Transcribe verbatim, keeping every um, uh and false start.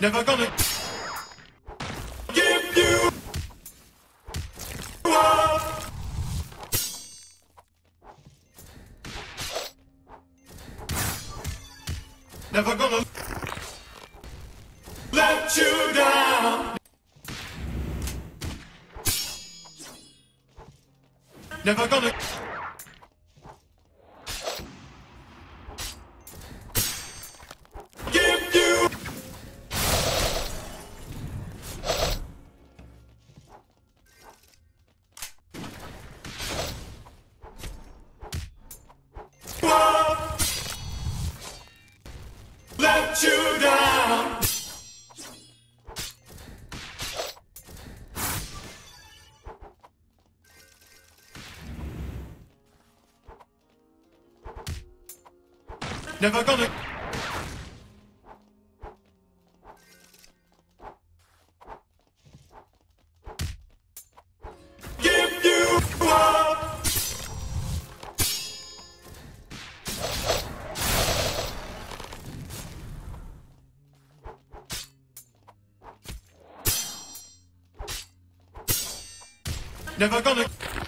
Never gonna give you up. Never gonna let you down. Never gonna give you up. Let you down. Never gonna give you up. Never gonna